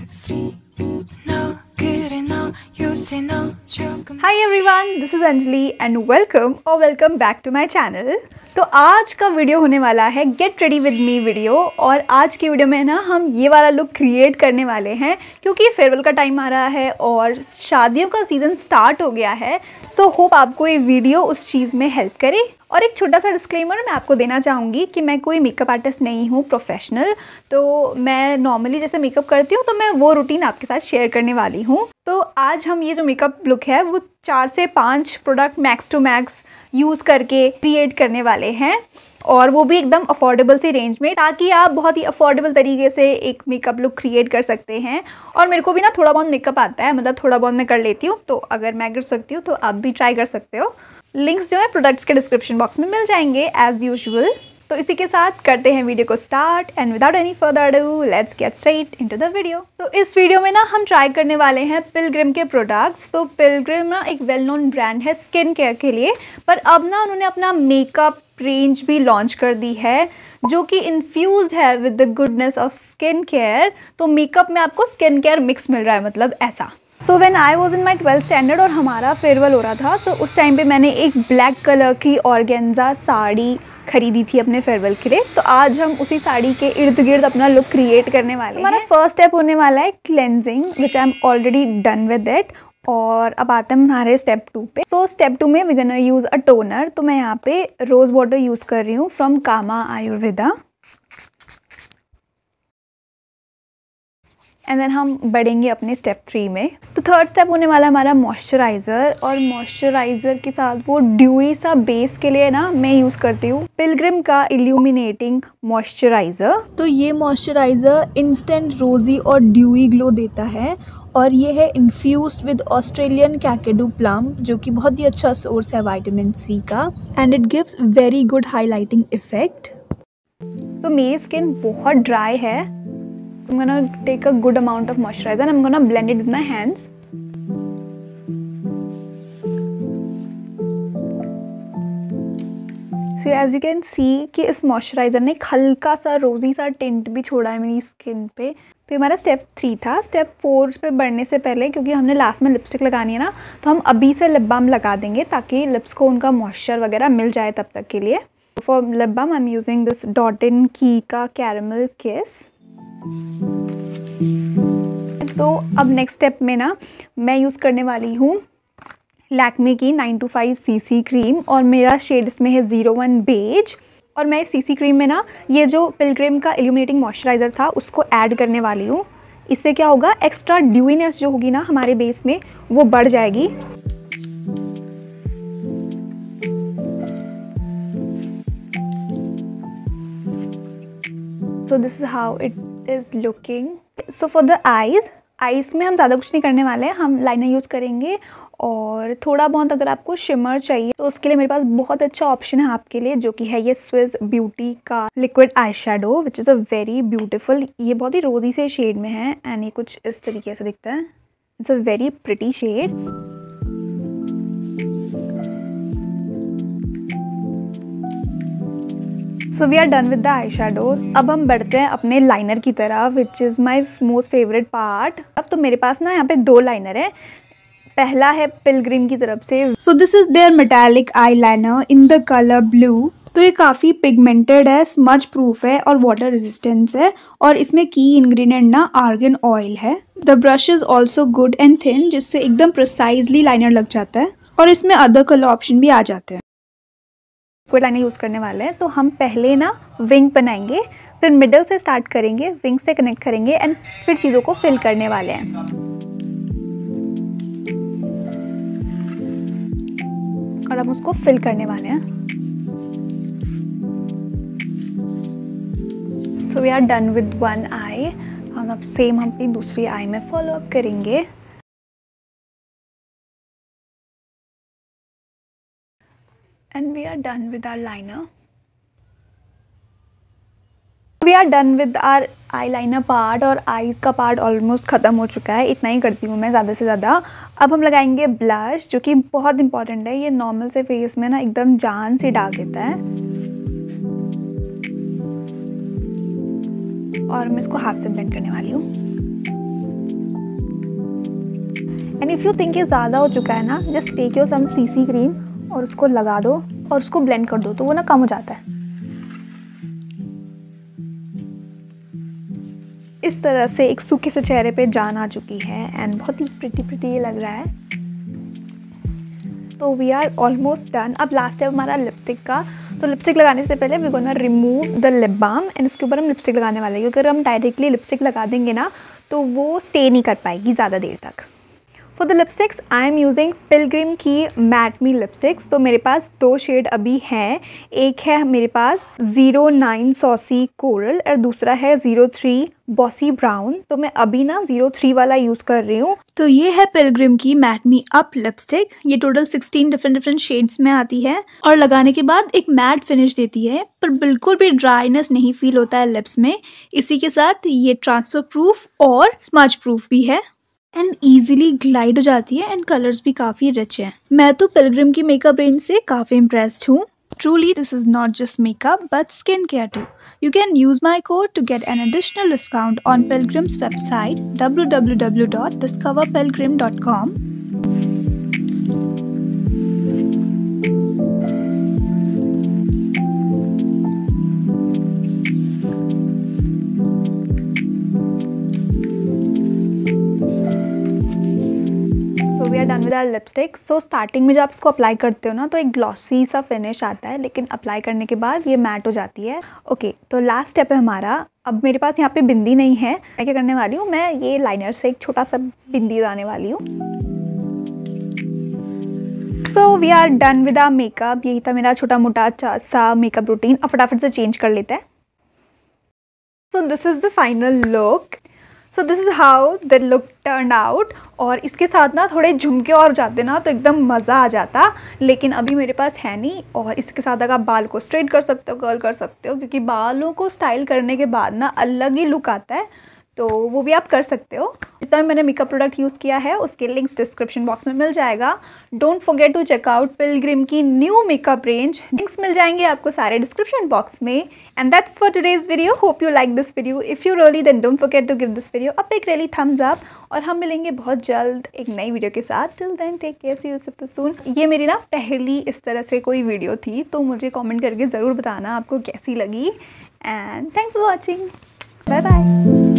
Hi everyone, this is Anjali and welcome back to my channel। तो आज का video होने वाला है get ready with me video. और आज की वीडियो में ना हम ये वाला लुक क्रिएट करने वाले हैं क्योंकि फेयरवेल का टाइम आ रहा है और शादियों का सीज़न स्टार्ट हो गया है। सो होप आपको ये वीडियो उस चीज़ में हेल्प करे। और एक छोटा सा डिस्क्लेमर मैं आपको देना चाहूँगी कि मैं कोई मेकअप आर्टिस्ट नहीं हूँ प्रोफेशनल। तो मैं नॉर्मली जैसे मेकअप करती हूँ तो मैं वो रूटीन आपके साथ शेयर करने वाली हूँ। तो आज हम ये जो मेकअप लुक है वो 4 से 5 product max to max use करके क्रिएट करने वाले हैं, और वो भी एकदम अफोर्डेबल सी रेंज में, ताकि आप बहुत ही अफोर्डेबल तरीके से एक मेकअप लुक क्रिएट कर सकते हैं। और मेरे को भी ना थोड़ा बहुत मेकअप आता है, मतलब थोड़ा बहुत मैं कर लेती हूँ, तो अगर मैं कर सकती हूँ तो आप भी ट्राई कर सकते हो। लिंक्स जो है प्रोडक्ट्स के डिस्क्रिप्शन बॉक्स में मिल जाएंगे एज यूजुअल। तो इसी के साथ करते हैं वीडियो को start and without any further ado let's get straight into the video. तो इस वीडियो में ना हम ट्राई करने वाले हैं पिलग्रिम के प्रोडक्ट्स। तो पिलग्रिम ना एक वेल नोन ब्रांड है स्किन केयर के लिए, पर अब ना उन्होंने अपना मेकअप रेंज भी लॉन्च कर दी है जो कि इन्फ्यूज्ड है with the goodness of skin care. तो मेकअप में आपको स्किन केयर मिक्स मिल रहा है, मतलब ऐसा। So when I was in my 12th standard और हमारा फेयरवेल हो रहा था, तो उस टाइम पे मैंने एक ब्लैक कलर की ऑर्गेन्जा साड़ी खरीदी थी अपने फेयरवेल के लिए। तो आज हम उसी साड़ी के इर्द गिर्द अपना लुक क्रिएट करने वाले हैं। हमारा फर्स्ट स्टेप होने वाला है cleansing, which I am already done with it. और अब आते हैं हमारे स्टेप 2 पे। सो स्टेप 2 में we gonna use a toner. तो मैं यहाँ पे रोज़ वाटर यूज़ कर रही हूँ from Kama Ayurveda. And then हम बढ़ेंगे अपने स्टेप 3 में। तो थर्ड स्टेप होने वाला हमारा मॉइस्चराइज़र, और मॉइस्चराइज़र के साथ वो ड्यूई सा बेस के लिए ना मैं यूज़ करती हूँ पिलग्रिम का इल्यूमिनेटिंग मॉइस्चराइज़र। तो ये मॉइस्चराइज़र इंस्टेंट रोज़ी और ड्यूई ग्लो देता है, और ये है infused with Australian Kakadu plum, जो कि बहुत ही अच्छा सोर्स है विटामिन सी का, and it gives very good highlighting effect. तो मेरी स्किन बहुत ड्राई है, I'm gonna take a good amount of moisturizer and I'm gonna blend it with my hands. So as you can see कि इस moisturiser ने एक हल्का सा रोजी सा टिंट भी छोड़ा है मेरी स्किन पे। तो हमारा स्टेप 3 था। स्टेप 4 पे बढ़ने से पहले, क्योंकि हमने लास्ट में लिपस्टिक लगानी है ना, तो हम अभी से लिप बाम लगा देंगे ताकि लिप्स को उनका मॉइस्चर वगैरह मिल जाए तब तक के लिए। For lip balm I am using this dot and key का कैरेमल किस। तो अब नेक्स्ट स्टेप में ना मैं यूज़ करने वाली हूँ लैक्मे की 925 सीसी क्रीम, और मेरा शेड इसमें है 01 बेज। और मैं सीसी क्रीम में ना ये जो पिलग्रिम का इल्यूमिनेटिंग मॉइस्चराइज़र था उसको ऐड करने वाली हूँ। इससे क्या होगा, एक्स्ट्रा ड्यूइनेस जो होगी ना हमारे बेस में वो बढ़ जाएगी। So this is how it is looking. So for the eyes में हम ज़्यादा कुछ नहीं करने वाले हैं, हम लाइनर यूज़ करेंगे। और थोड़ा बहुत अगर आपको शिमर चाहिए तो उसके लिए मेरे पास बहुत अच्छा ऑप्शन है आपके लिए, जो कि है ये स्विस ब्यूटी का liquid eye shadow, which is a very beautiful. ये बहुत ही रोजी से शेड में है एंड ये कुछ इस तरीके से दिखता है। It's a very pretty shade. So we are done with the eye shadow. अब हम बढ़ते हैं अपने लाइनर की तरफ, which is my most favourite part. अब तो मेरे पास ना यहाँ पे 2 लाइनर है। पहला है पिलग्रिम की तरफ से। So this is their metallic eye liner in the colour blue. तो ये काफ़ी पिगमेंटेड है, स्मज प्रूफ है और वाटर रेजिस्टेंस है, और इसमें की इंग्रेडिएंट ना आर्गन ऑयल है। The brush is also good and thin, जिससे एकदम प्रिसाइजली लाइनर लग जाता है, और इसमें अदर कलर ऑप्शन भी आ जाते हैं। कोई लाइनर यूज़ करने वाले हैं तो हम पहले ना विंग बनाएंगे, फिर मिडल से स्टार्ट करेंगे, विंग से कनेक्ट करेंगे एंड फिर चीज़ों को फिल करने वाले हैं। और हम उसको फिल करने वाले हैं। So we are done with one eye. हम अब सेम हम अपनी दूसरी आई में फॉलो अप करेंगे। And we are done with our liner. We are done with our eyeliner part, और आईज का पार्ट ऑलमोस्ट ख़त्म हो चुका है। इतना ही करती हूँ मैं ज़्यादा से ज़्यादा। अब हम लगाएंगे ब्लश, जो कि बहुत इंपॉर्टेंट है। ये नॉर्मल से फेस में ना एकदम जान से डाल देता है, और मैं इसको हाथ से ब्लेंड करने वाली हूँ। एंड इफ़ यू थिंक ये ज़्यादा हो चुका है ना, just take your some CC cream और उसको लगा दो और उसको ब्लेंड कर दो, तो वो ना कम हो जाता है। इस तरह से एक सूखे से चेहरे पे जान आ चुकी है एंड बहुत ही प्रिटी ये लग रहा है। तो वी आर ऑलमोस्ट डन। अब लास्ट स्टेप हमारा लिपस्टिक का। तो लिपस्टिक लगाने से पहले we gonna remove the lip balm and उसके ऊपर हम लिपस्टिक लगाने वाले हैं, क्योंकि अगर हम डायरेक्टली लिपस्टिक लगा देंगे ना तो वो स्टे नहीं कर पाएगी ज़्यादा देर तक। For the lipsticks I am using Pilgrim की मैट मी लिपस्टिक्स। तो मेरे पास 2 शेड अभी हैं। एक है मेरे पास 09 सॉसी कोरल और दूसरा है 03 बॉसी ब्राउन। तो मैं अभी ना 03 वाला यूज़ कर रही हूँ। तो ये है पिलग्रिम की मैट मी अप लिपस्टिक। ये टोटल 16 डिफरेंट शेड्स में आती है और लगाने के बाद एक मैट फिनिश देती है, पर बिल्कुल भी ड्राइनेस नहीं फील होता है लिप्स में। इसी के साथ ये ट्रांसफर प्रूफ और स्मज प्रूफ भी है एंड ईजिली ग्लाइड हो जाती है एंड कलर्स भी काफ़ी रिच हैं। मैं तो पिलग्रिम की मेकअप रेंज से काफ़ी इम्प्रेस्ड हूँ। Truly, this is not just makeup but skincare too. You can use my code to get an additional discount on Pilgrim's website www.discoverpilgrim.com. We are done with our lipstick. So starting में जब आप इसको apply करते हो ना तो एक glossy सा फिनिश आता है, लेकिन अप्लाई करने के बाद ये मैट हो जाती है। ओके, तो लास्ट स्टेप है हमारा। अब मेरे पास यहाँ पे बिंदी नहीं है, मैं क्या करने वाली हूँ, मैं ये लाइनर से एक छोटा सा बिंदी लगाने वाली हूँ। So we are done with our makeup. यही था मेरा छोटा मोटा सा मेकअप रूटीन। अब फटाफट से चेंज कर लेते हैं। So this is the final look. So this is how the look turn out. और इसके साथ ना थोड़े झुमके और जाते ना तो एकदम मज़ा आ जाता, लेकिन अभी मेरे पास है नहीं। और इसके साथ अगर आप बाल को स्ट्रेट कर सकते हो, कर्ल कर सकते हो, क्योंकि बालों को स्टाइल करने के बाद ना अलग ही लुक आता है, तो वो भी आप कर सकते हो। जितना भी मैंने मेकअप प्रोडक्ट यूज़ किया है उसके लिंक्स डिस्क्रिप्शन बॉक्स में मिल जाएगा। Don't forget to check out Pilgrim की न्यू मेकअप रेंज। लिंक्स मिल जाएंगे आपको सारे डिस्क्रिप्शन बॉक्स में। And that's for today's video. Hope you like this video. If you really then don't forget to give this video a big really thumbs up. और हम मिलेंगे बहुत जल्द एक नई वीडियो के साथ। Till then take care, see you super soon. ये मेरी ना पहली इस तरह से कोई वीडियो थी, तो मुझे कॉमेंट करके ज़रूर बताना आपको कैसी लगी। And thanks for watching. Bye bye.